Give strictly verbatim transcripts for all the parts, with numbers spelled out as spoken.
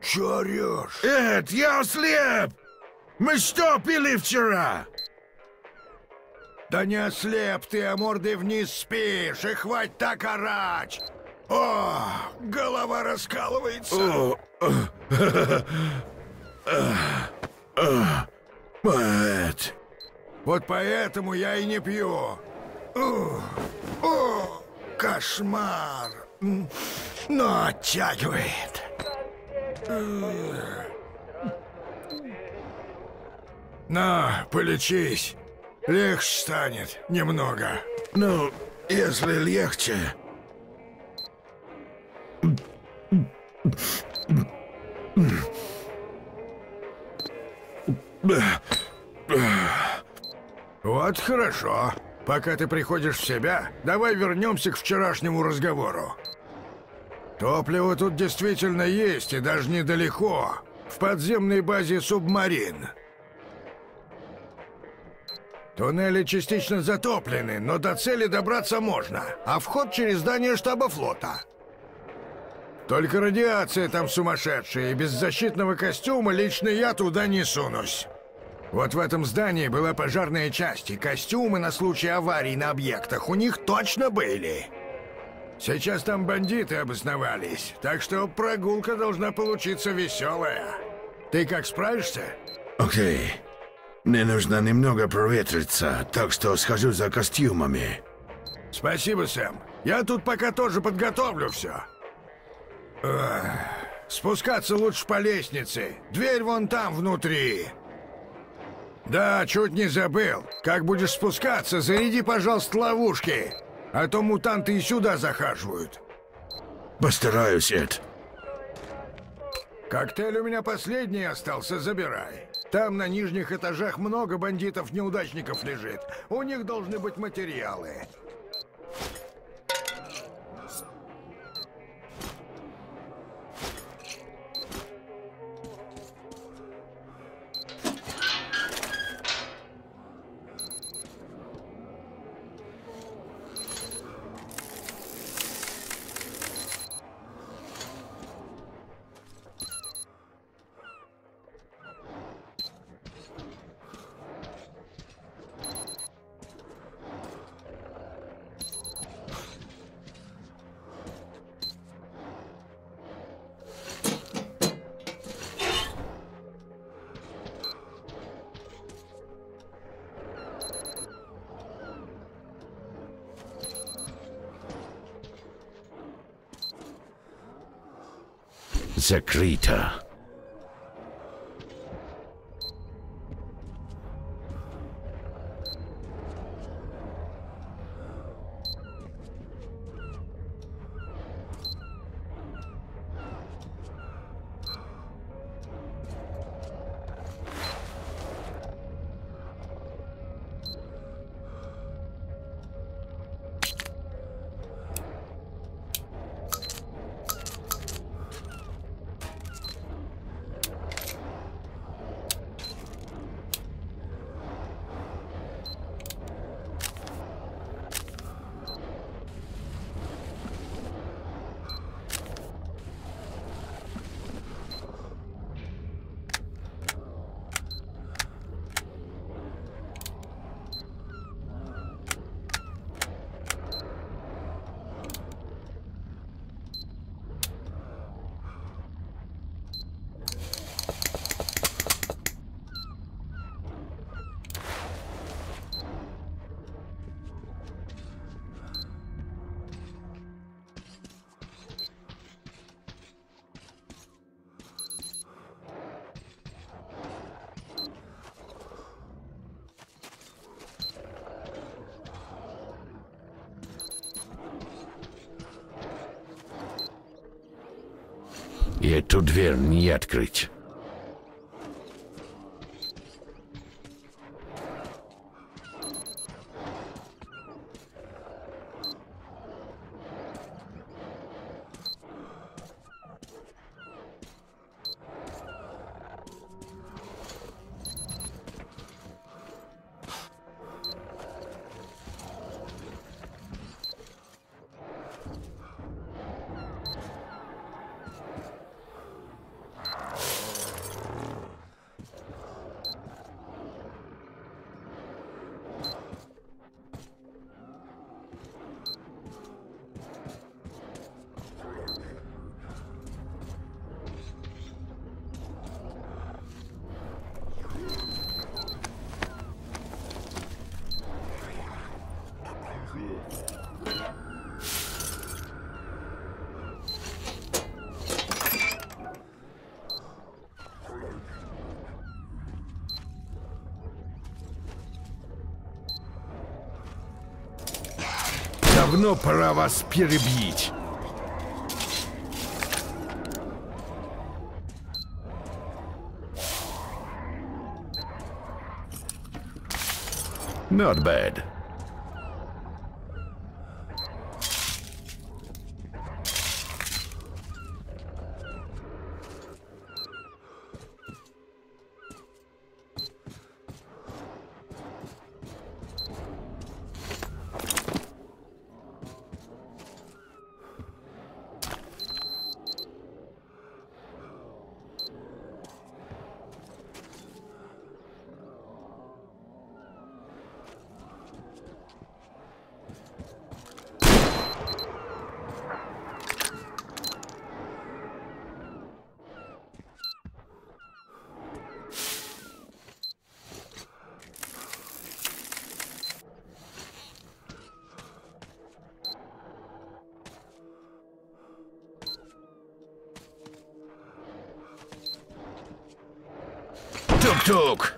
Чё орёшь? Эд, я ослеп! Мы что пили вчера? Да не ослеп ты, а мордой вниз спишь, и хватит так орать! О, голова раскалывается! О, Эд. Вот поэтому я и не пью. О, о, кошмар! Но оттягивает. На, полечись. Легче станет немного. Ну, если легче. Вот хорошо. Пока ты приходишь в себя, давай вернемся к вчерашнему разговору. Топливо тут действительно есть, и даже недалеко. В подземной базе «Субмарин». Туннели частично затоплены, но до цели добраться можно, а вход через здание штаба флота. Только радиация там сумасшедшая, и без защитного костюма лично я туда не сунусь. Вот в этом здании была пожарная часть, и костюмы на случай аварий на объектах у них точно были. Сейчас там бандиты обосновались, так что прогулка должна получиться веселая. Ты как, справишься? Окей. Мне нужно немного проветриться, так что схожу за костюмами. Спасибо, Сэм. Я тут пока тоже подготовлю все. Эх, спускаться лучше по лестнице. Дверь вон там внутри. Да, чуть не забыл. Как будешь спускаться, заряди, пожалуйста, ловушки. А то мутанты и сюда захаживают. Постараюсь, Эд. Коктейль у меня последний остался, забирай. Там на нижних этажах много бандитов-неудачников лежит. У них должны быть материалы. Закрыто. И эту дверь не открыть. Давно пора вас перебить. Not bad. Тук-тук!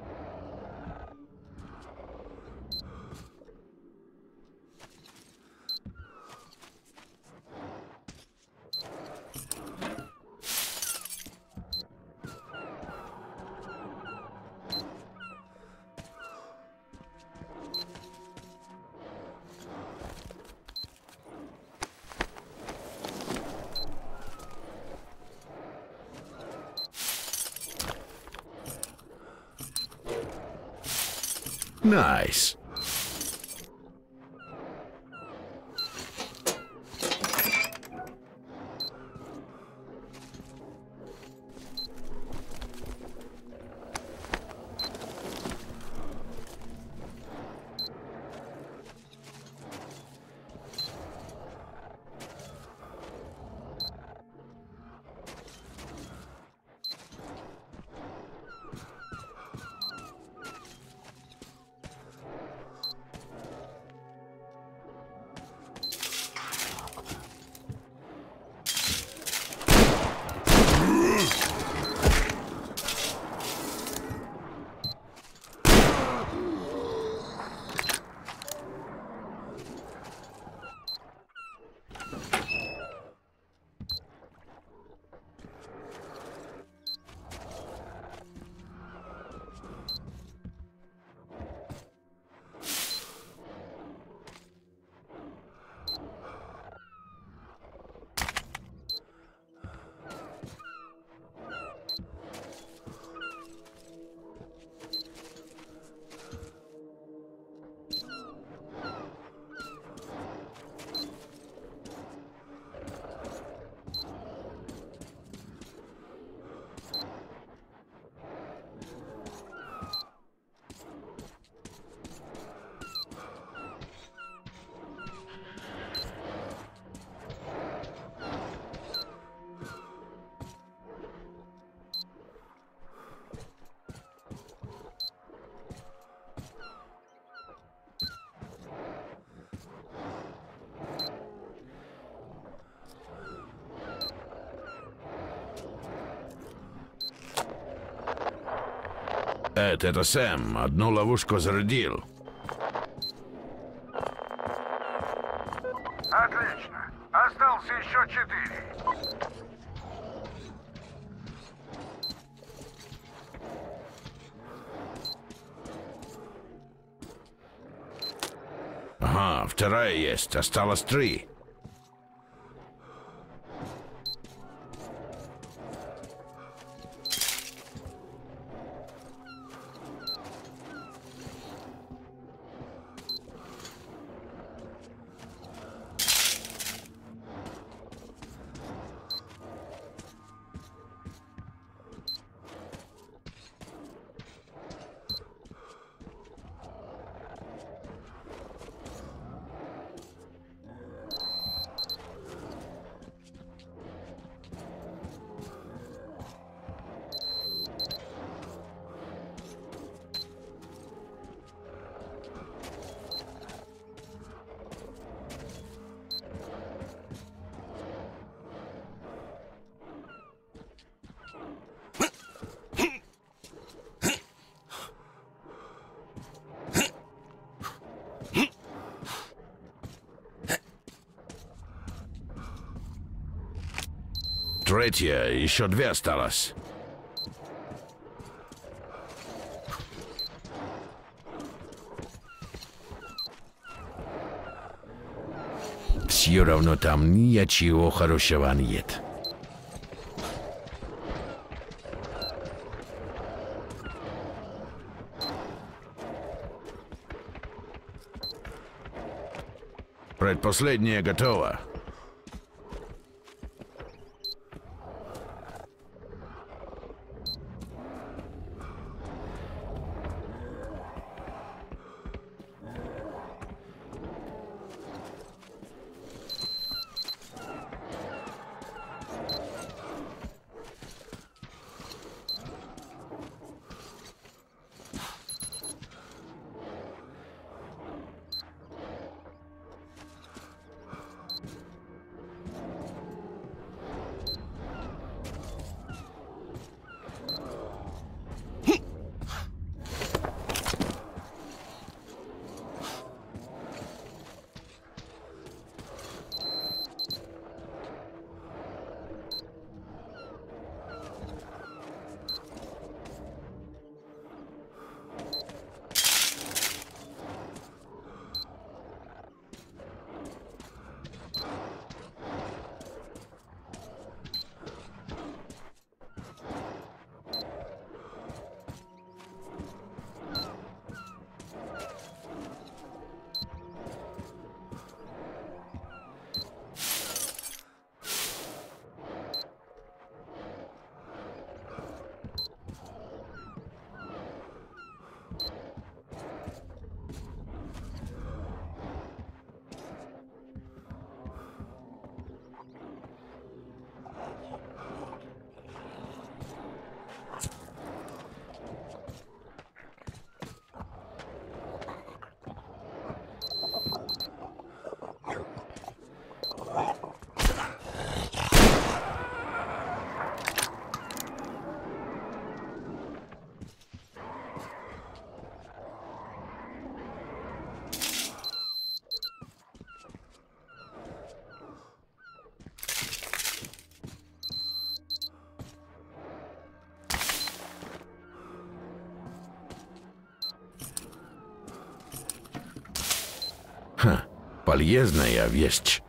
Nice. Эд, это Сэм. Одну ловушку зарядил. Отлично. Остался еще четыре. Ага, вторая есть. Осталось три. третья, еще две осталось. Все равно там ничего хорошего нет. Предпоследняя готова. Ха, полезная вещь.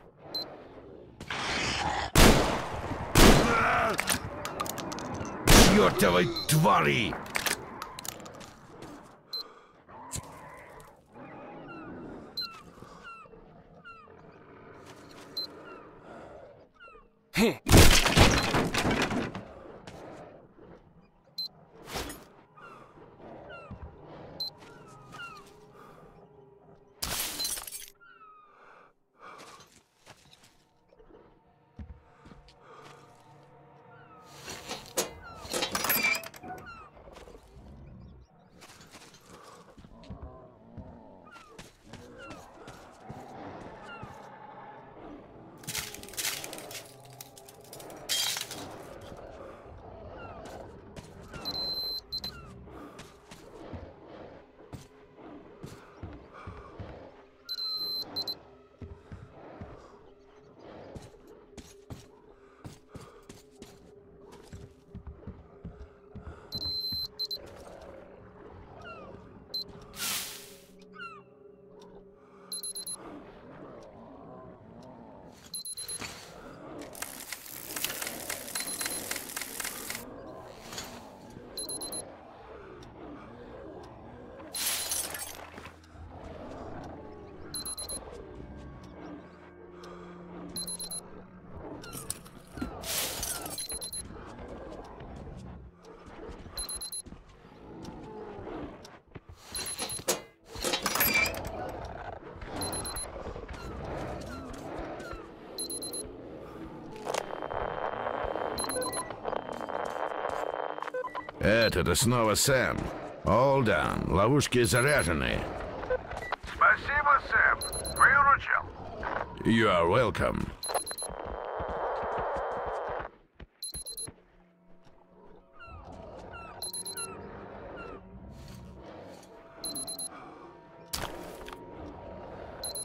Чёртовой твари! Это снова Сэм. All done. Ловушки заряжены. Спасибо, Сэм. Выручил. You are welcome.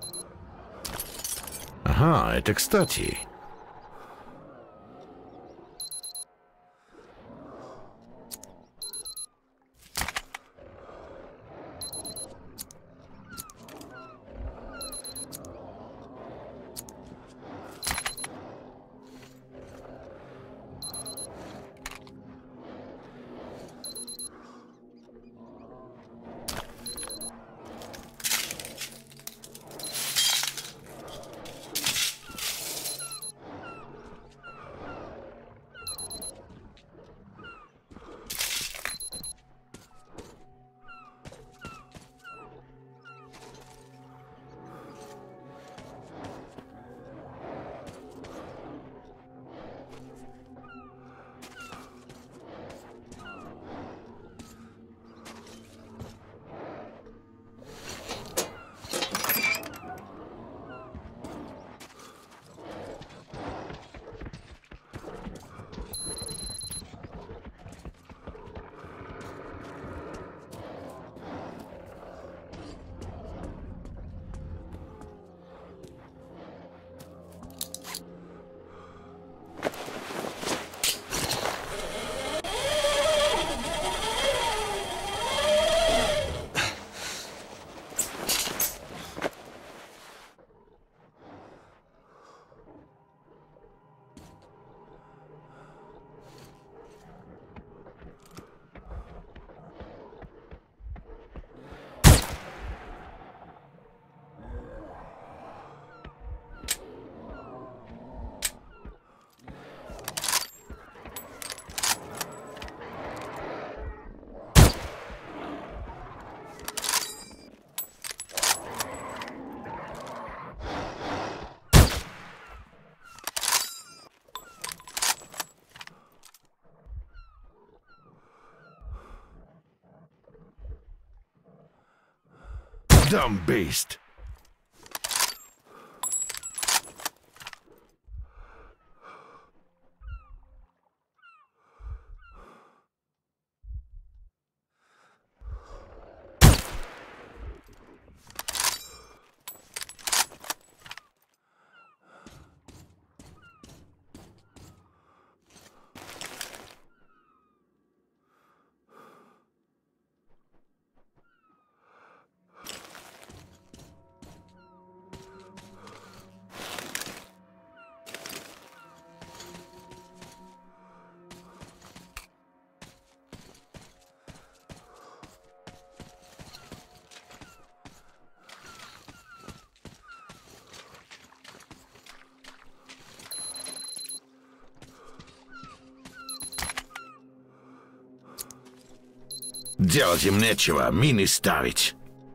Ага, это кстати. Dumb beast. Делать им нечего, мины ставить.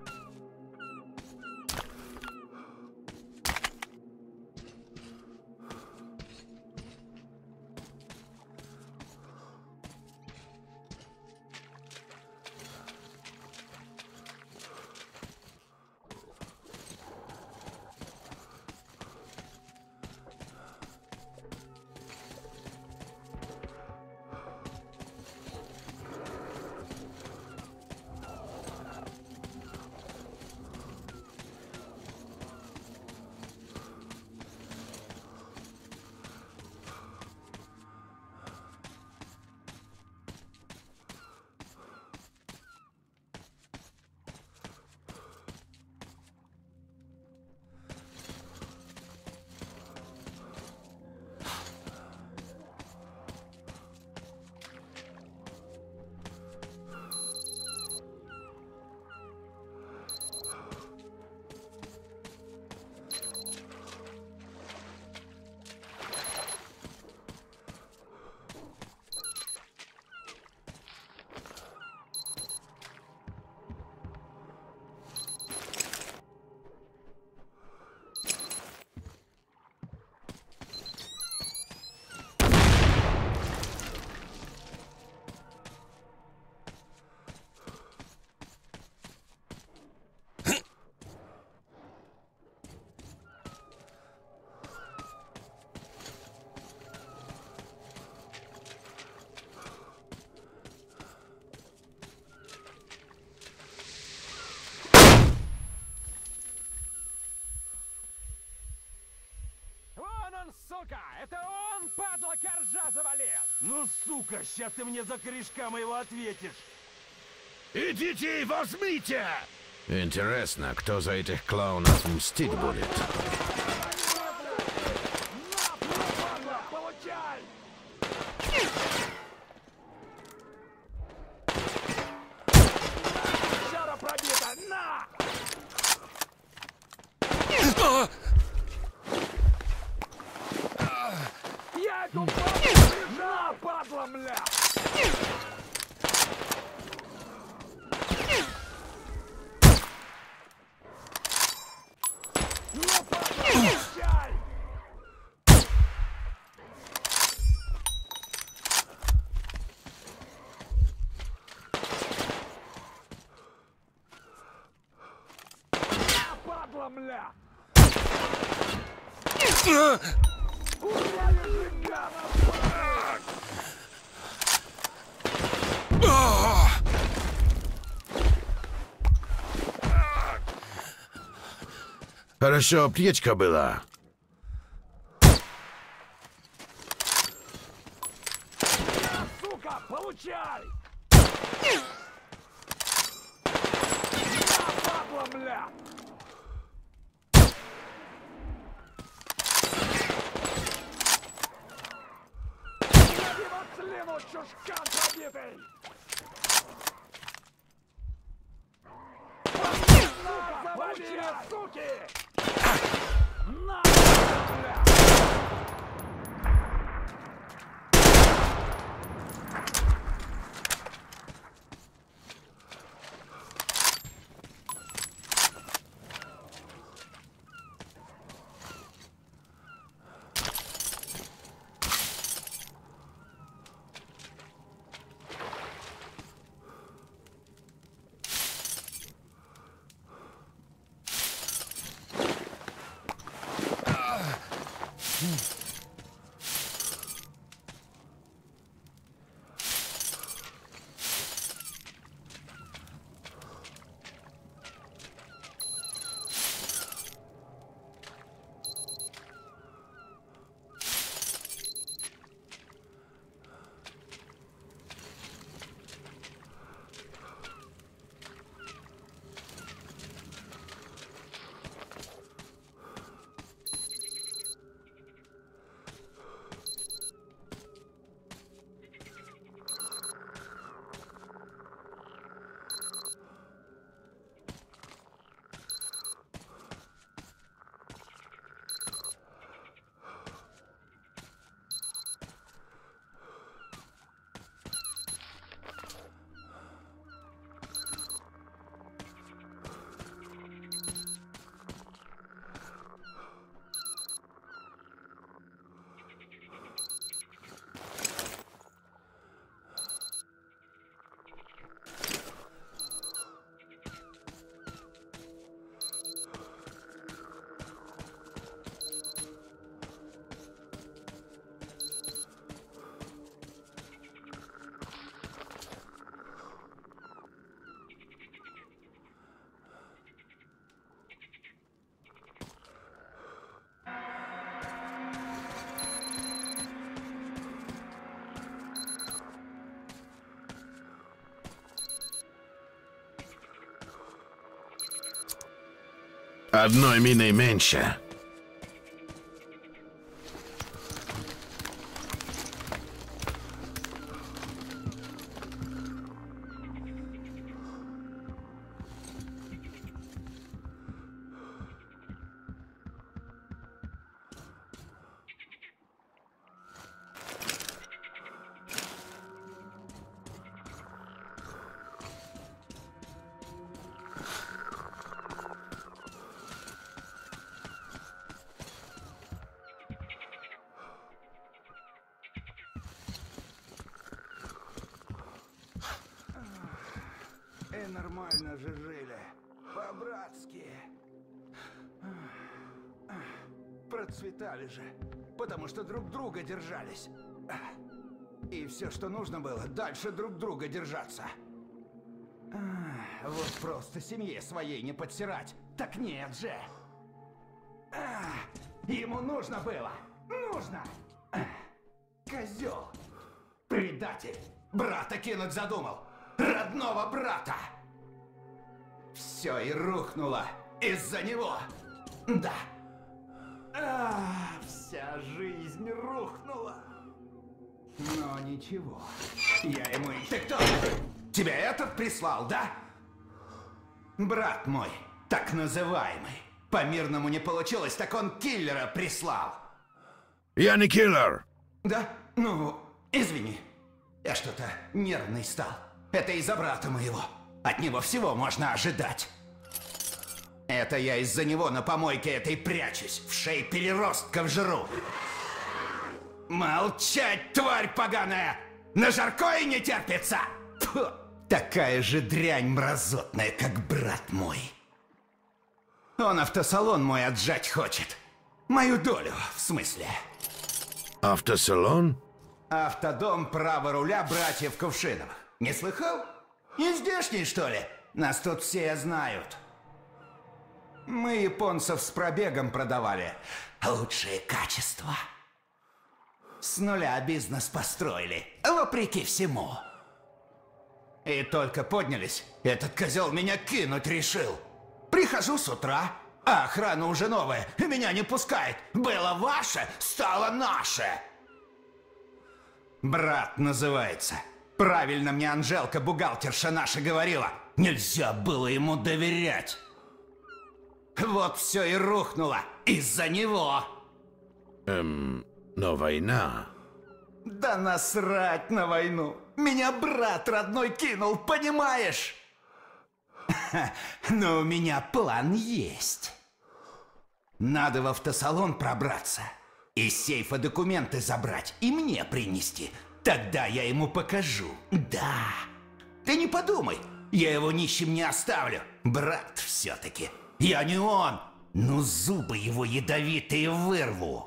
Сука! Это он, падла, коржа завалил! Ну, сука, ща ты мне за корешка моего ответишь! Идите и возьмите! Интересно, кто за этих клоунов мстить будет? На, падла, получай! Шара пробита, на! Я эту падлу на, падла, мля! Ну, падла, получай! На, падла, мля! Ура, лежи, гада! Хорошо, птичка была. Сука, получай! На, падла, мля! Яди в слину, чушкан пробитый! На, завалили, суки! На, бля! Одной миной меньше. И нормально же жили. По-братски. Процветали же. Потому что друг друга держались. И все, что нужно было, дальше друг друга держаться. Вот просто семье своей не подсирать. Так нет же. Ему нужно было. Нужно. Козел. Предатель. Брата кинуть задумал. Родного брата. Все и рухнуло из-за него. Да. А, вся жизнь рухнула. Но ничего. Я ему... Ты кто? Тебя этот прислал, да? Брат мой, так называемый. По-мирному не получилось, так он киллера прислал. Я не киллер. Да? Ну, извини. Я что-то нервный стал. Это из-за брата моего. От него всего можно ожидать. Это я из-за него на помойке этой прячусь. В шее переростков жру. Молчать, тварь поганая! На жаркое не терпится! Фу! Такая же дрянь мразотная, как брат мой. Он автосалон мой отжать хочет. Мою долю, в смысле. Автосалон? Автодом право руля братьев Кувшиновых. Не слыхал? Не здешний, что ли? Нас тут все знают. Мы японцев с пробегом продавали. Лучшее качество. С нуля бизнес построили, вопреки всему. И только поднялись, этот козел меня кинуть решил. Прихожу с утра, а охрана уже новая, меня не пускает. Было ваше, стало наше. Брат называется. Правильно мне Анжелка, бухгалтерша наша, говорила. Нельзя было ему доверять. Вот все и рухнуло из-за него. Эм, но война... Да насрать на войну. Меня брат родной кинул, понимаешь? Но у меня план есть. Надо в автосалон пробраться. Из сейфа документы забрать и мне принести. Тогда я ему покажу. Да. Ты не подумай, я его нищим не оставлю. Брат все-таки. Я не он. Ну зубы его ядовитые вырву.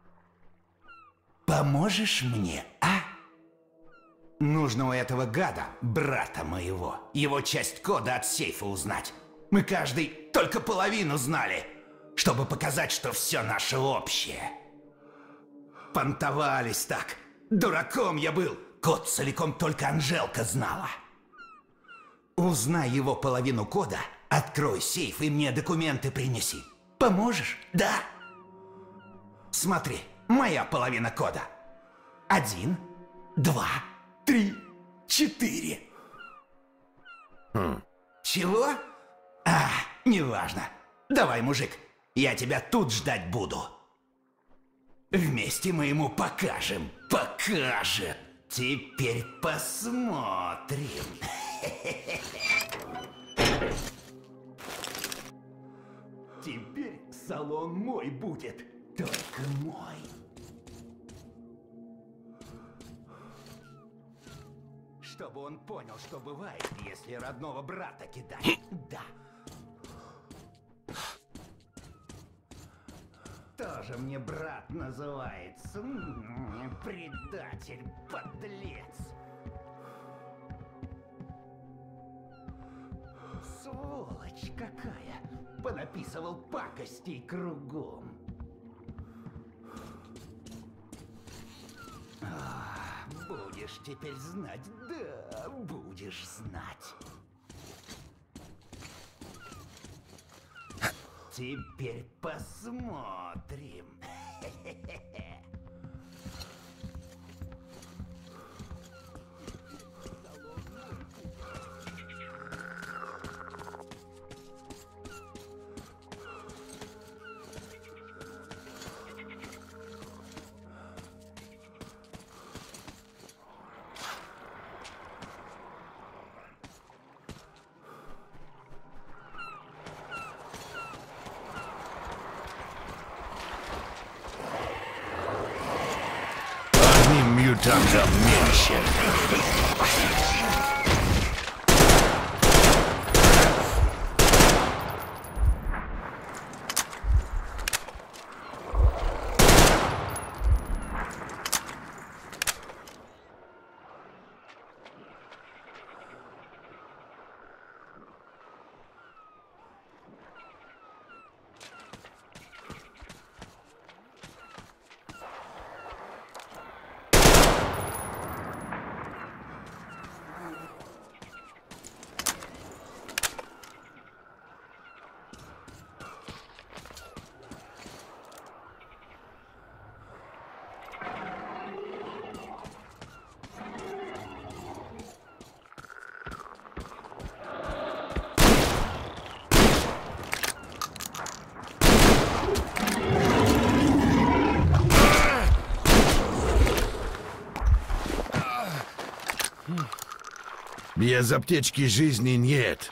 Поможешь мне, а? Нужно у этого гада, брата моего, его часть кода от сейфа узнать. Мы каждый только половину знали, чтобы показать, что все наше общее. Понтовались так. Дураком я был. Код целиком только Анжелка знала. Узнай его половину кода, открой сейф и мне документы принеси. Поможешь? Да. Смотри, моя половина кода. Один, два, три, четыре. Хм. Чего? А, неважно. Давай, мужик, я тебя тут ждать буду. Вместе мы ему покажем. Покажем. Теперь посмотрим. Теперь салон мой будет. Только мой. Чтобы он понял, что бывает, если родного брата кидать. Да. Тоже мне брат называется. М-м, предатель, подлец. Сволочь какая. Понаписывал пакостей кругом. А, будешь теперь знать, да, будешь знать. Теперь посмотрим. Мутантом меньше. Без аптечки жизни нет.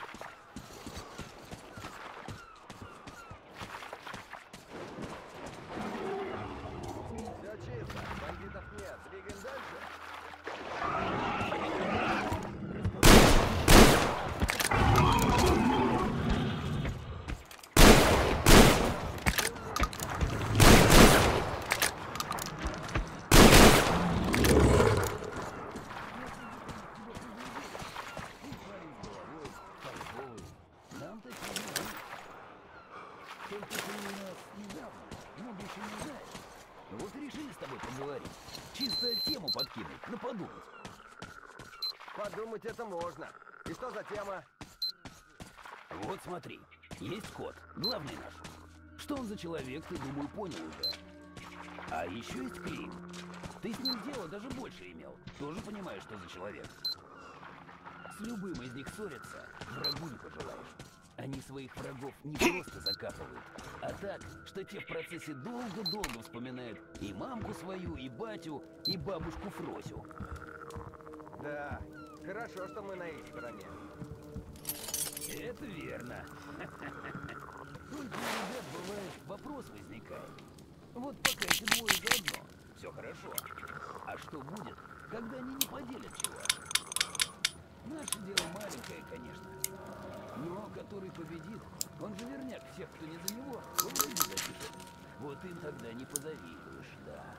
Подумать это можно. И что за тема? Вот смотри, есть кот, главный наш. Что он за человек, ты, думаю, понял уже. А еще есть Клим. Ты с ним дело даже больше имел. Тоже понимаешь, что за человек. С любым из них ссориться врагу не пожелаешь. Они своих врагов не просто закапывают, а так, что те в процессе долго-долго вспоминают и мамку свою, и батю, и бабушку Фросю. Да, хорошо, что мы на их стороне. Это верно. Только у ребят бывает вопрос возникает. Вот пока эти двое заодно, все хорошо. А что будет, когда они не поделят чего? Наше дело маленькое, конечно. Но который победит, он же верняк всех, кто не за него, он люди запишет. Вот им тогда не позавидуешь, да.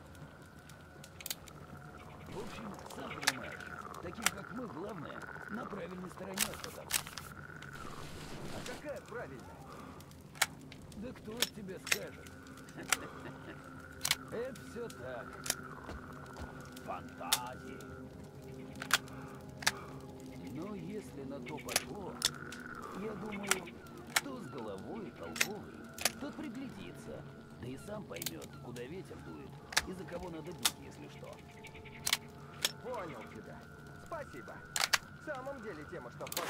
В общем, сам понимаешь, таким как мы, главное, на правильной стороне оказаться. А какая правильная? Да кто ж тебе скажет? Это все так. Фантазии. Но если на то пошло, я думаю, кто с головой толковый, тот приглядится, да и сам поймет, куда ветер дует и за кого надо бить, если что. Понял тебя. Спасибо. В самом деле тема, что подумал.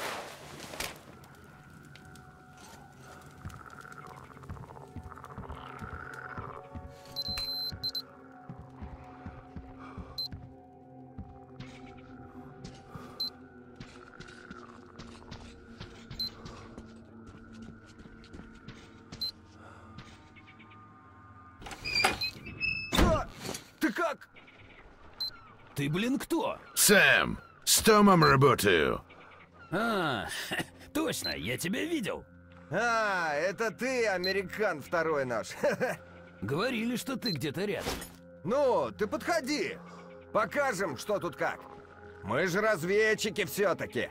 Ты как? Ты, блин, кто? Сэм, с Томом работаю. А, точно, я тебя видел. А, это ты, американ второй наш. Говорили, что ты где-то рядом. Ну, ты подходи. Покажем, что тут как. Мы же разведчики все-таки.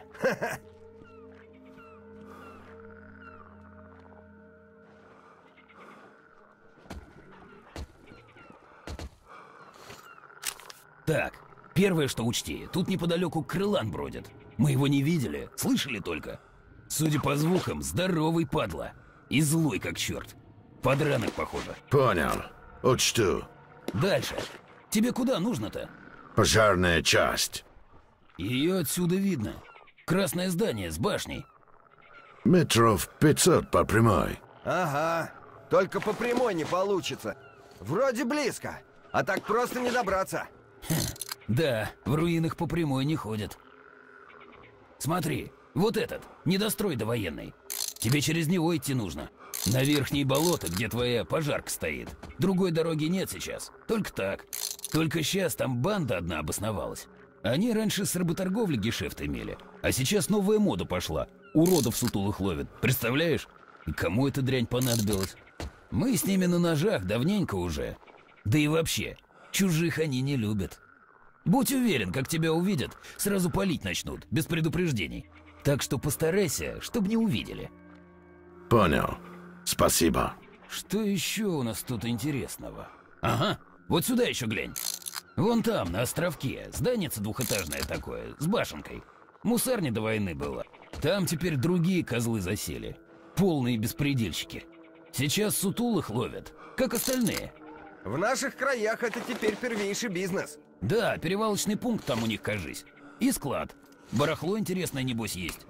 Так, первое, что учти, тут неподалеку крылан бродит. Мы его не видели, слышали только. Судя по звукам, здоровый падла. И злой как черт. Подранок, похоже. Понял. Учту. Дальше. Тебе куда нужно-то? Пожарная часть. Ее отсюда видно. Красное здание с башней. Метров пятьсот по прямой. Ага. Только по прямой не получится. Вроде близко, а так просто не добраться. Да, в руинах по прямой не ходят. Смотри, вот этот, недострой довоенный. Тебе через него идти нужно. На верхние болота, где твоя пожарка стоит. Другой дороги нет сейчас. Только так. Только сейчас там банда одна обосновалась. Они раньше с работорговли гешефт имели. А сейчас новая мода пошла. Уродов сутулых ловят. Представляешь? И кому эта дрянь понадобилась? Мы с ними на ножах давненько уже. Да и вообще, чужих они не любят. Будь уверен, как тебя увидят, сразу палить начнут, без предупреждений. Так что постарайся, чтобы не увидели. Понял. Спасибо. Что еще у нас тут интересного? Ага, вот сюда еще глянь. Вон там, на островке, зданице двухэтажное такое, с башенкой. Мусарня до войны было. Там теперь другие козлы засели. Полные беспредельщики. Сейчас сутулых ловят, как остальные. В наших краях это теперь первейший бизнес. Да, перевалочный пункт там у них, кажись. И склад. Барахло интересное, небось, есть.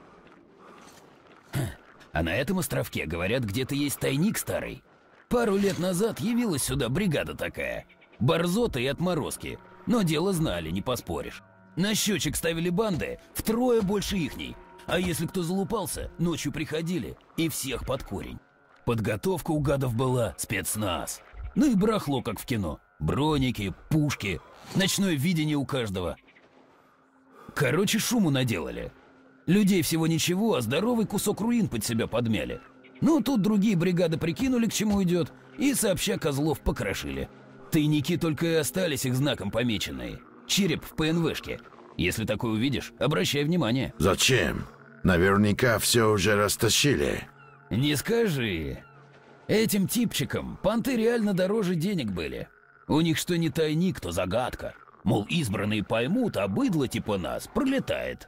А на этом островке, говорят, где-то есть тайник старый. Пару лет назад явилась сюда бригада такая. Борзоты и отморозки. Но дело знали, не поспоришь. На счетчик ставили банды втрое больше ихней. А если кто залупался, ночью приходили и всех под корень. Подготовка у гадов была спецназ. Ну и барахло, как в кино. Броники, пушки, ночное видение у каждого. Короче, шуму наделали. Людей всего ничего, а здоровый кусок руин под себя подмяли. Ну, тут другие бригады прикинули, к чему идет, и сообща козлов покрошили. Тайники только и остались их знаком помеченные. Череп в ПНВшке. Если такое увидишь, обращай внимание. Зачем? Наверняка все уже растащили. Не скажи. Этим типчикам понты реально дороже денег были. У них что не тайник, то загадка. Мол, избранные поймут, а быдло типа нас пролетает.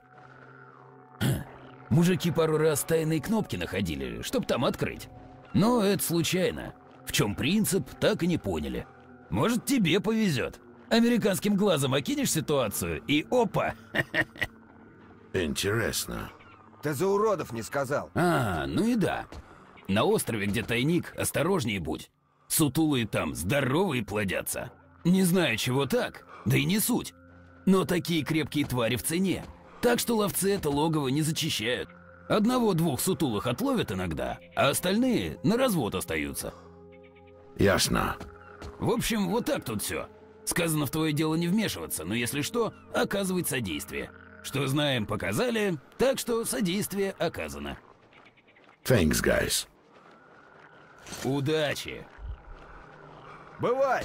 Мужики пару раз тайные кнопки находили, чтоб там открыть. Но это случайно. В чем принцип, так и не поняли. Может, тебе повезет. Американским глазом окинешь ситуацию и опа! Интересно. Ты за уродов не сказал. А, ну и да. На острове, где тайник, осторожнее будь. Сутулые там здоровые плодятся. Не знаю, чего так, да и не суть. Но такие крепкие твари в цене. Так что ловцы это логово не зачищают. Одного-двух сутулых отловят иногда, а остальные на развод остаются. Ясно. В общем, вот так тут все. Сказано в твое дело не вмешиваться, но если что, оказывать содействие. Что знаем, показали, так что содействие оказано. Thanks, guys. Удачи! Бывай!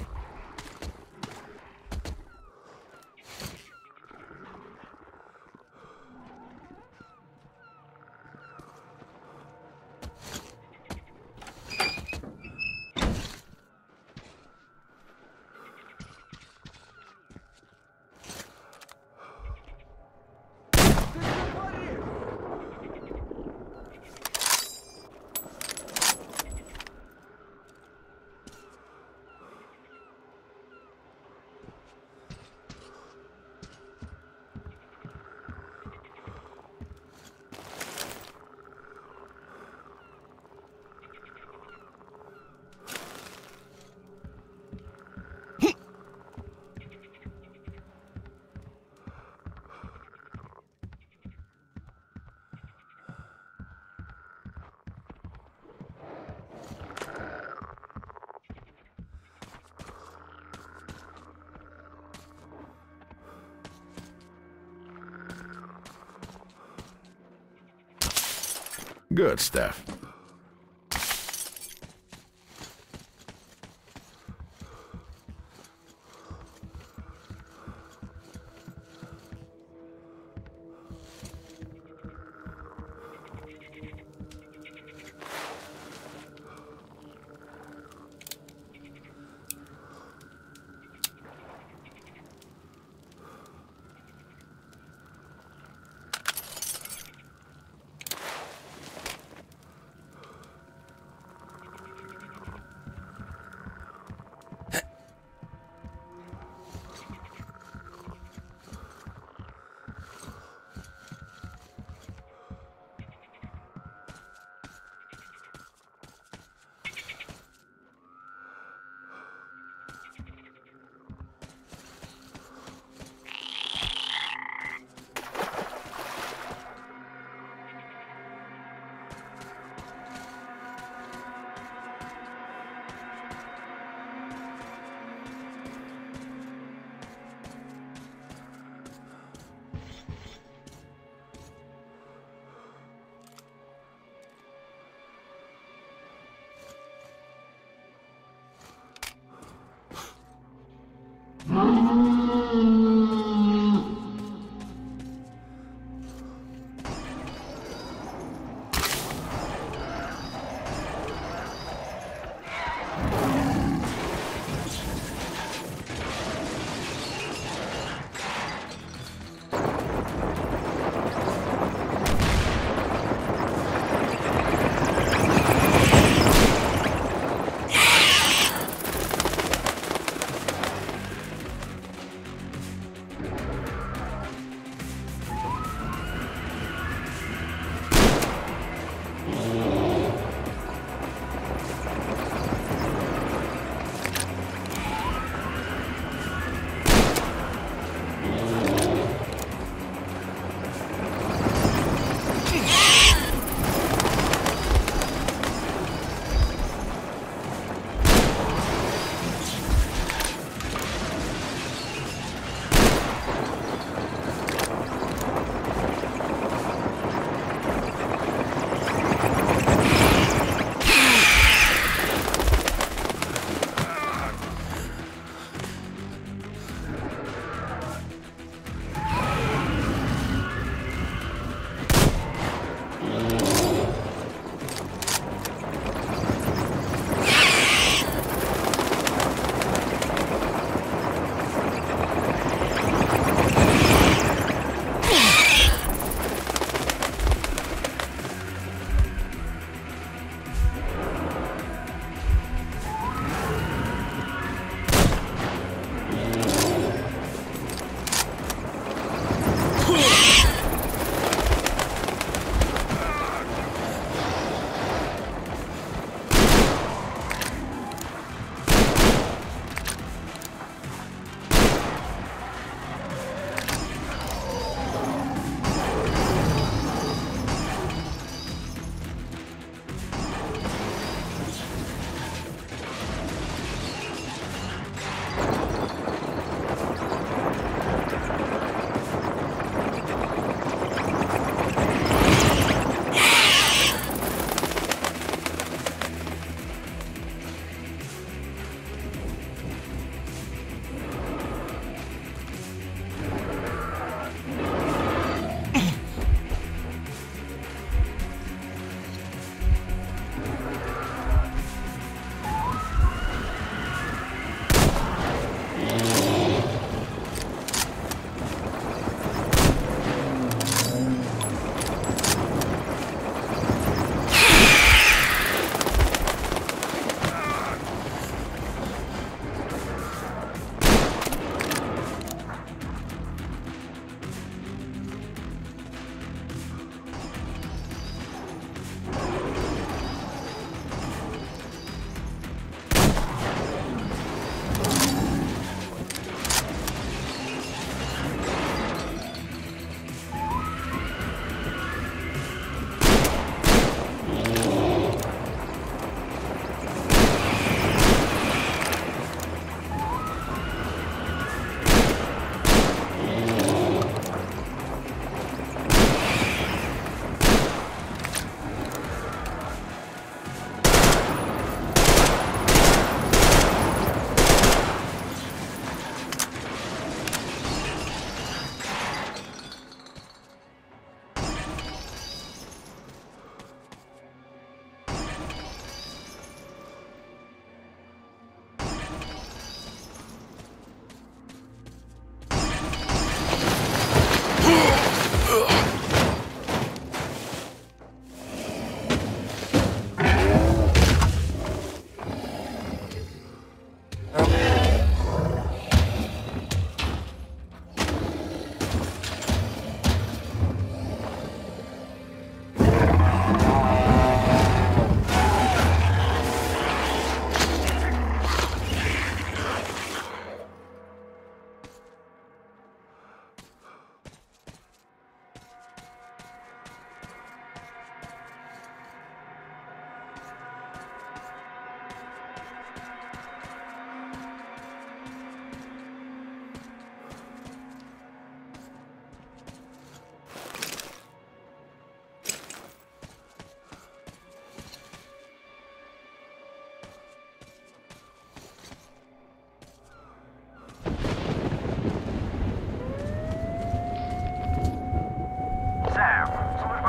Good stuff.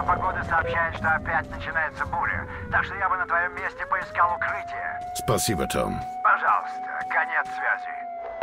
служба погоды сообщает, что опять начинается буря. Так что я бы на твоем месте поискал укрытие. Спасибо, Том. Пожалуйста, конец связи.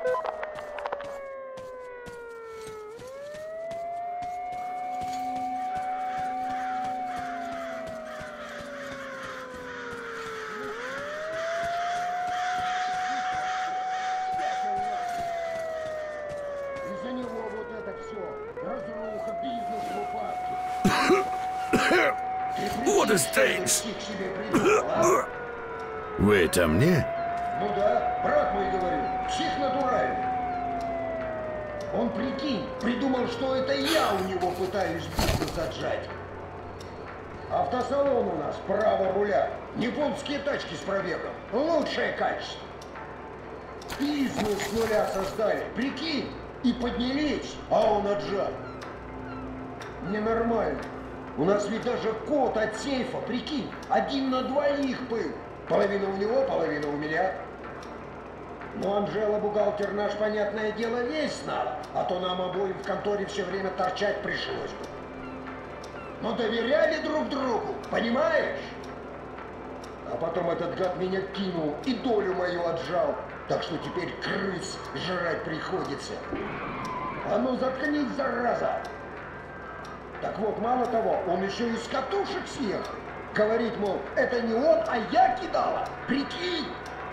Из-за него вот это все. Разруха, бизнес в упадке. Вот и стейкс. Псих себе придумал, а? Вы это мне? Ну да, брат мой, говорю, псих натуральный. Он, прикинь, придумал, что это я у него пытаюсь бизнес отжать. Автосалон у нас, право руля. Японские тачки с пробегом. Лучшее качество. Бизнес с нуля создали, прикинь, и поднялись, а он отжал. Ненормально. У нас ведь даже код от сейфа, прикинь, один на двоих был. Половина у него, половина у меня. Но Анжела, бухгалтер наш, понятное дело, весь знала, а то нам обоим в конторе все время торчать пришлось бы. Но доверяли друг другу, понимаешь? А потом этот гад меня кинул и долю мою отжал, так что теперь крыс жрать приходится. А ну заткнись, зараза! Так вот, мало того, он еще и с катушек съехал. Говорит, мол, это не он, а я кидала. Прикинь!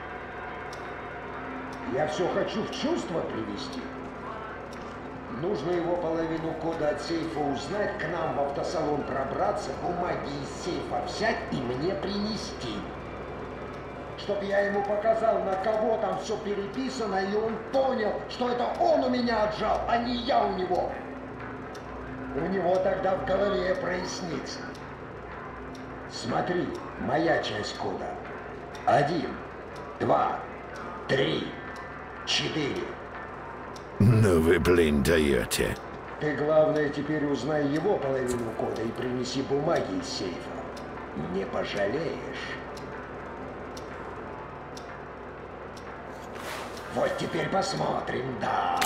Я все хочу в чувство привести. Нужно его половину кода от сейфа узнать, к нам в автосалон пробраться, бумаги из сейфа взять и мне принести. Чтоб я ему показал, на кого там все переписано, и он понял, что это он у меня отжал, а не я у него. У него тогда в голове прояснится. Смотри, моя часть кода. Один, два, три, четыре. Ну вы, блин, даете. Ты, главное, теперь узнай его половину кода и принеси бумаги из сейфа. Не пожалеешь. Вот теперь посмотрим, да.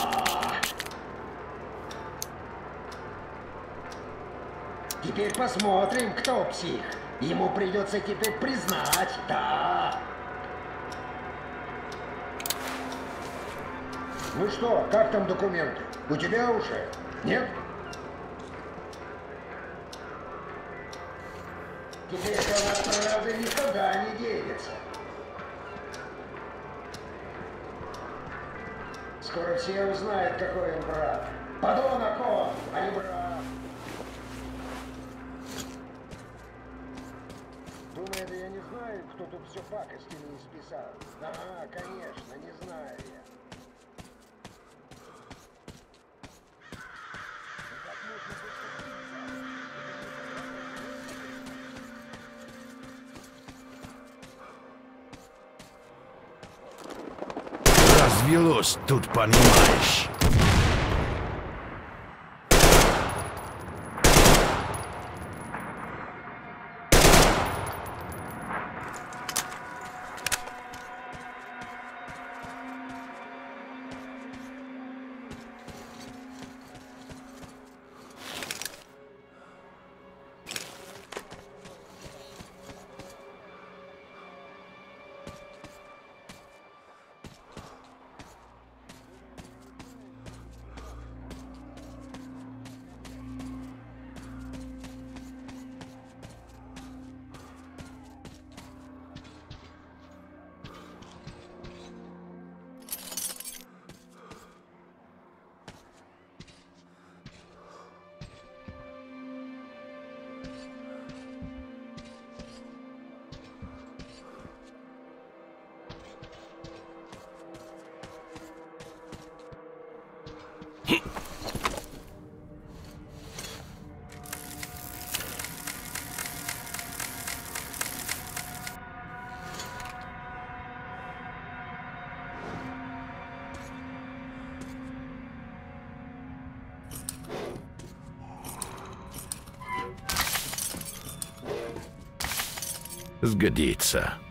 Теперь посмотрим, кто псих. Ему придется теперь признать, да. Ну что, как там документы? У тебя уже? Нет? Теперь он от правды никуда не денется. Скоро все узнают, какой он брат. Подонок он, а не брат. Думает, я не знаю, кто тут все пакости не исписал. Ага, конечно, не знаю я. Развелось тут, понимаешь. Сгодится.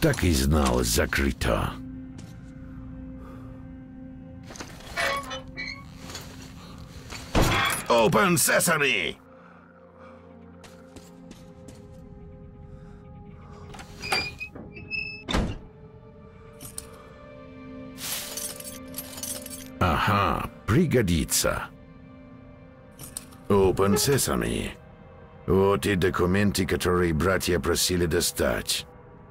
Так и знал, закрыто. Open Sesame! Ага, пригодится. Open Sesame. Вот и документы, которые братья просили достать.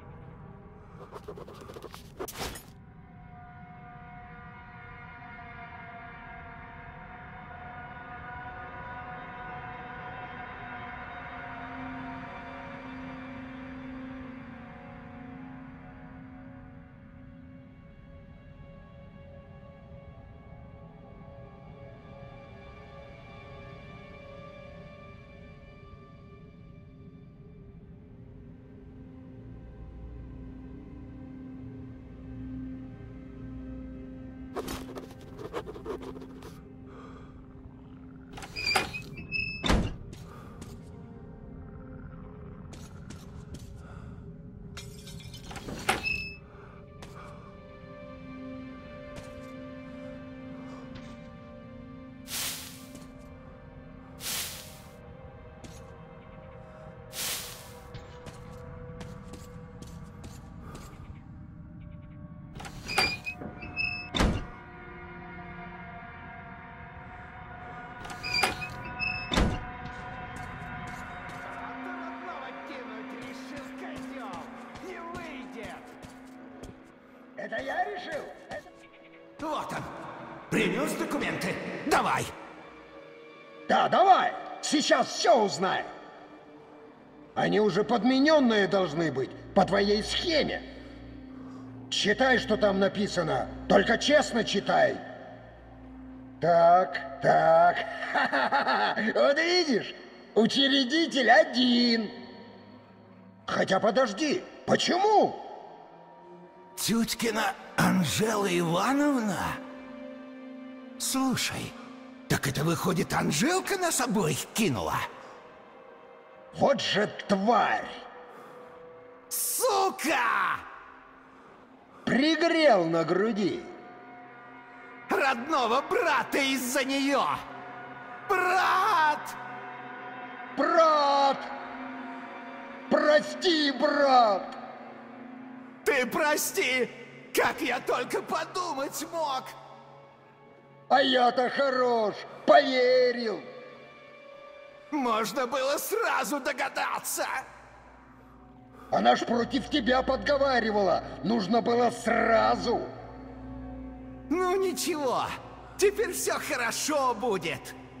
Это я решил? Это... Вот он. Принес документы. Давай. Да, давай. Сейчас все узнаем. Они уже подмененные должны быть по твоей схеме. Читай, что там написано. Только честно читай. Так, так. Ха-ха-ха. Вот видишь, учредитель один. Хотя подожди, почему? Тюткина Анжела Ивановна? Слушай, так это выходит, Анжелка нас обоих кинула? Вот же тварь! Сука! Пригрел на груди. Родного брата из-за нее! Брат! Брат! Прости, брат! Ты прости! Как я только подумать мог! А я-то хорош, поверил! Можно было сразу догадаться! Она ж против тебя подговаривала. Нужно было сразу. Ну ничего, теперь все хорошо будет.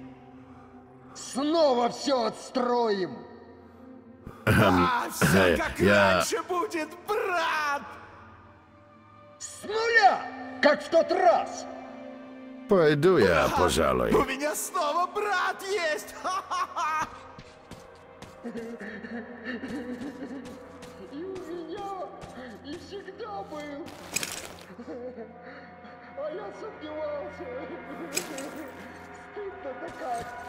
Снова все отстроим. А, все как я- раньше будет, брат! С нуля, как в тот раз. Пойду я, А, пожалуй. У меня снова брат есть! Ха-ха-ха! И у меня, и всегда был. А я сомневался. Стыдно-то как.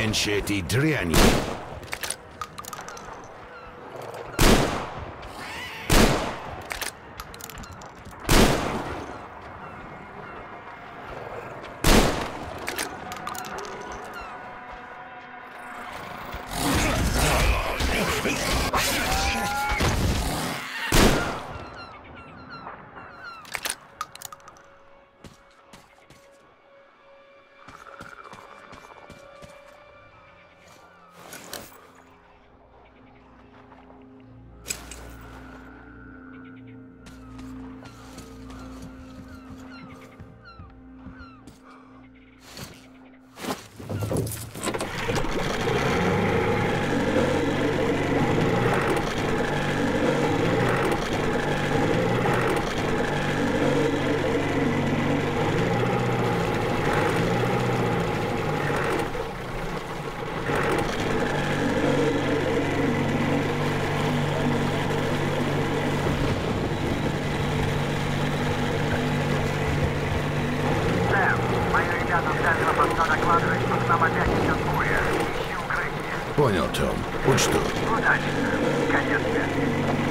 меньше этой дряни. Понял, Том. Учту. Удачи. Конец связи.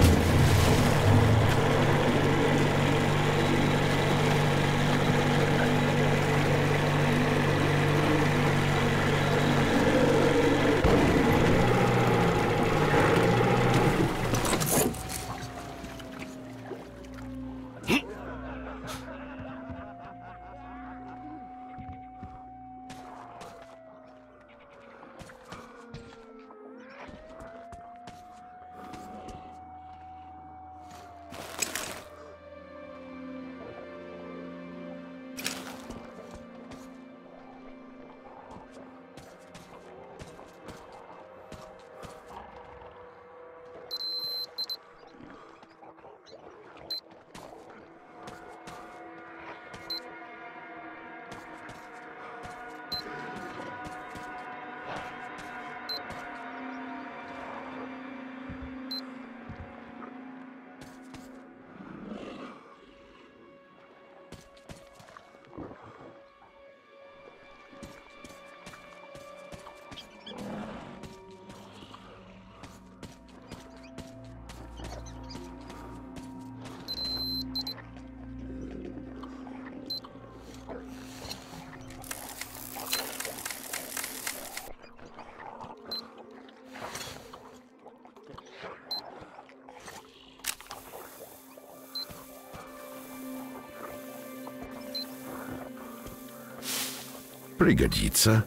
Пригодится.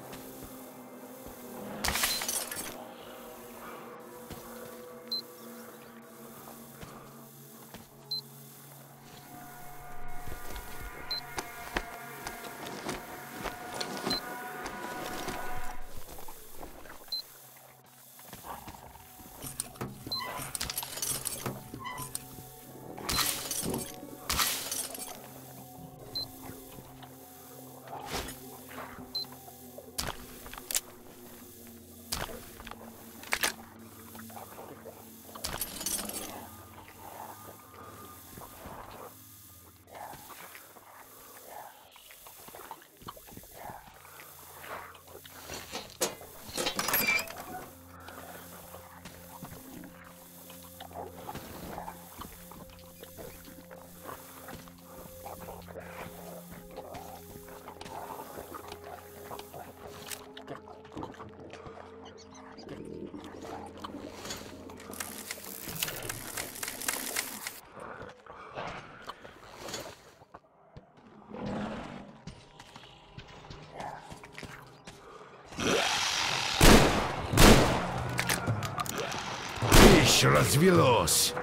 Развелось.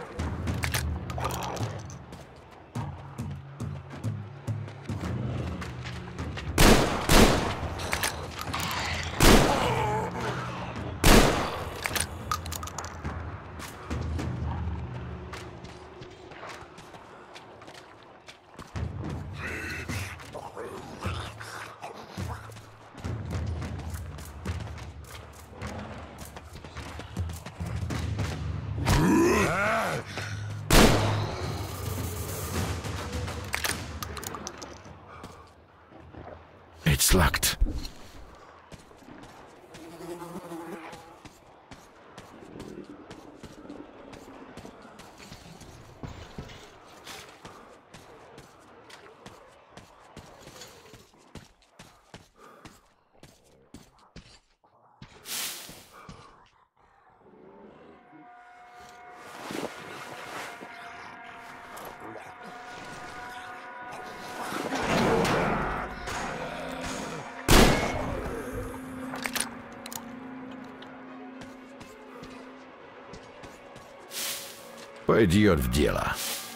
It's locked. пойдет в дело.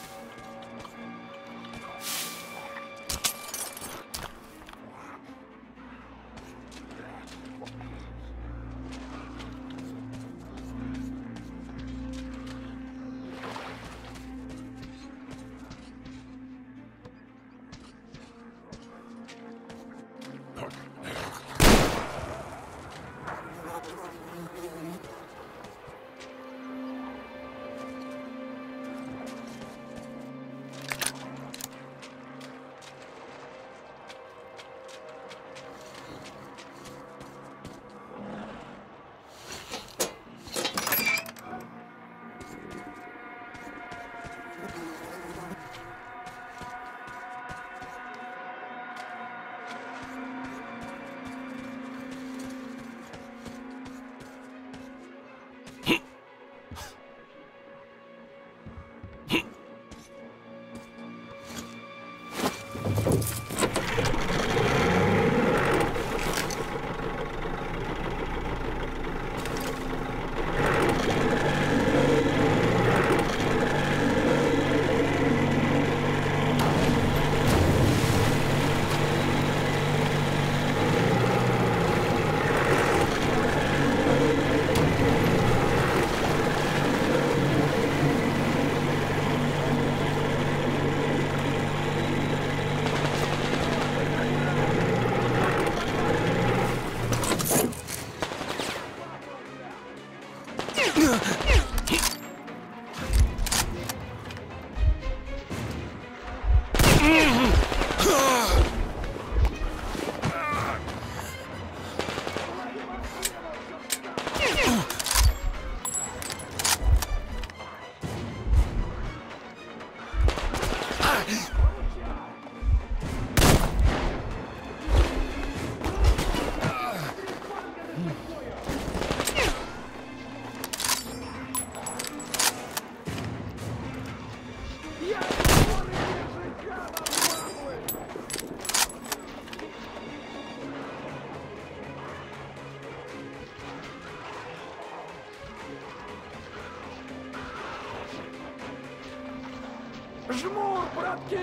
Жмур, братки!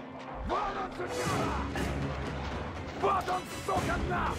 Вот он, сучара! Вот он, сука, на!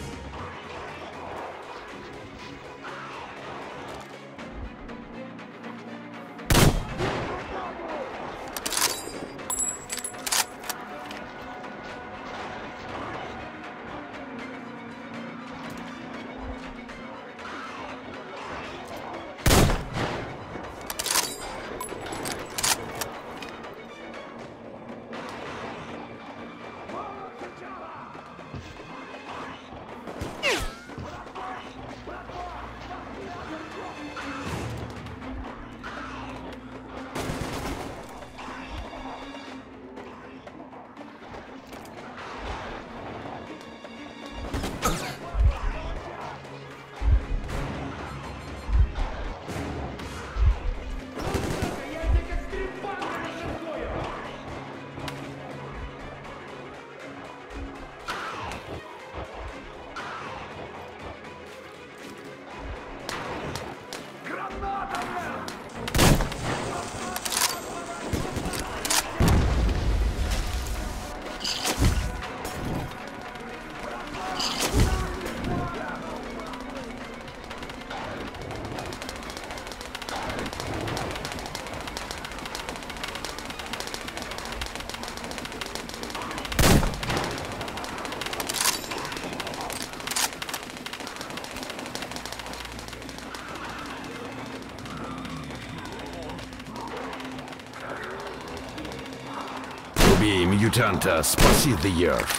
Убей мьютанта, спаси The Earth.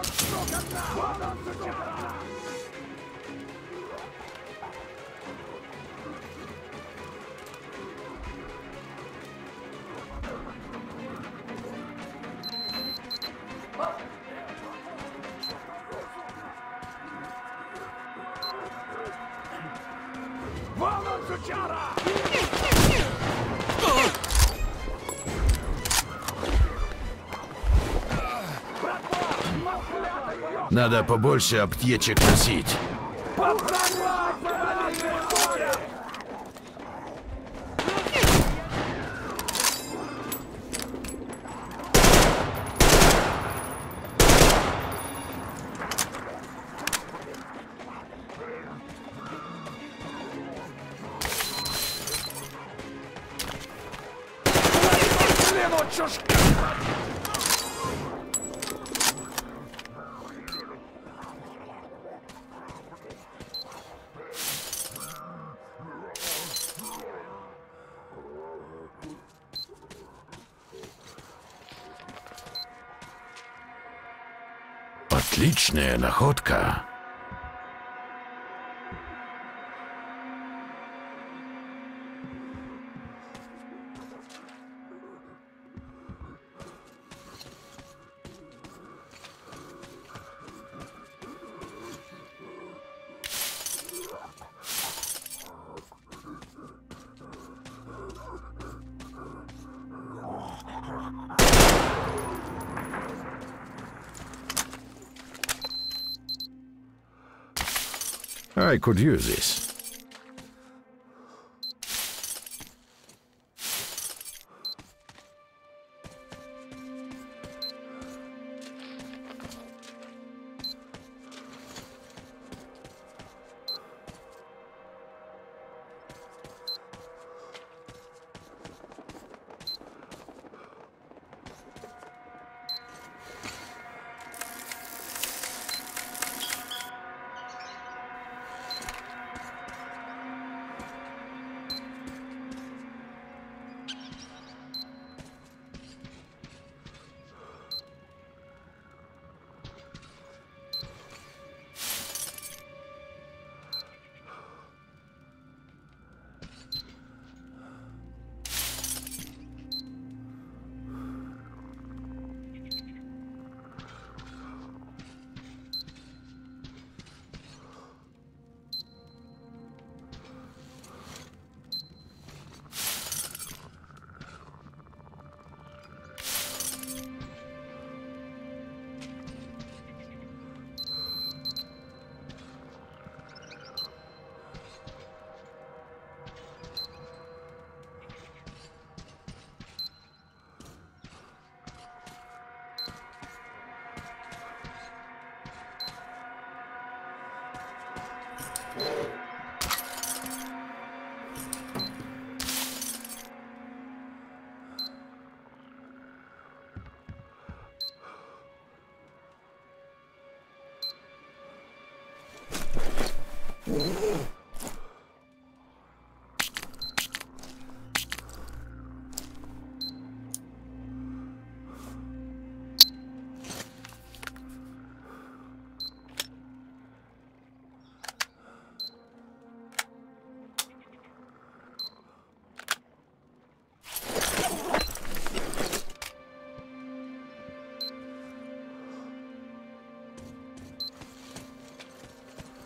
Вон он, сучара! Надо побольше аптечек носить. Отличная находка. I could use this.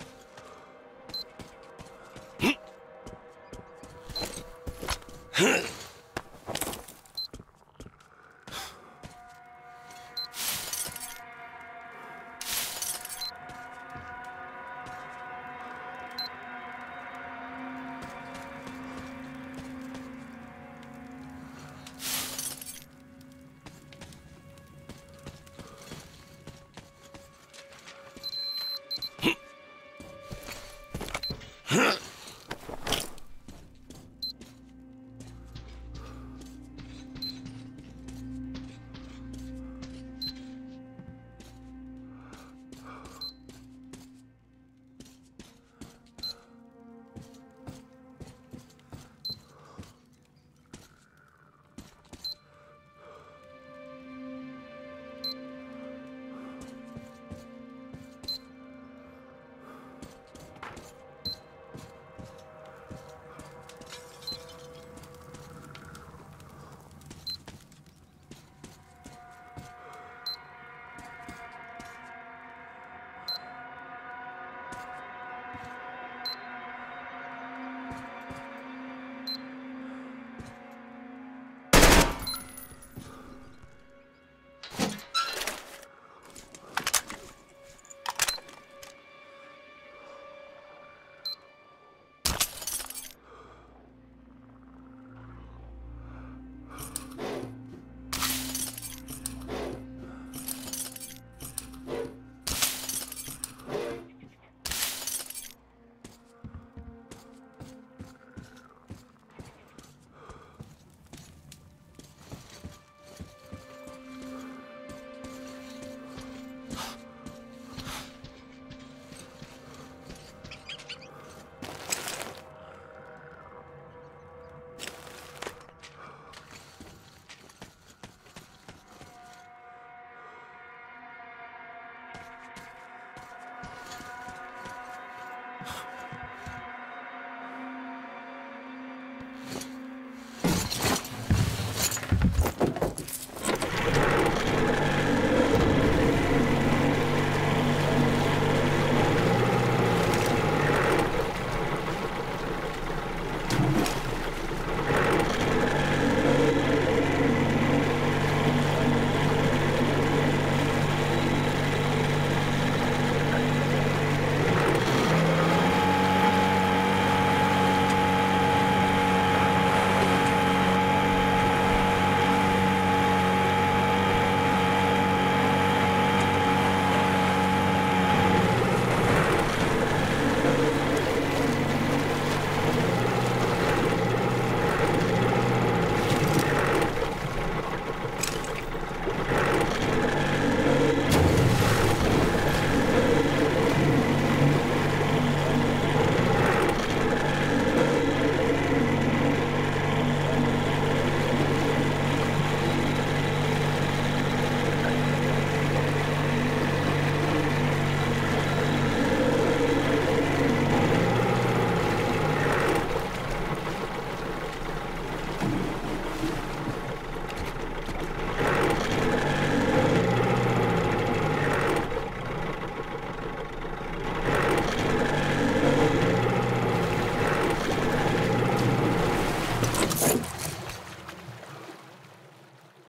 Huh.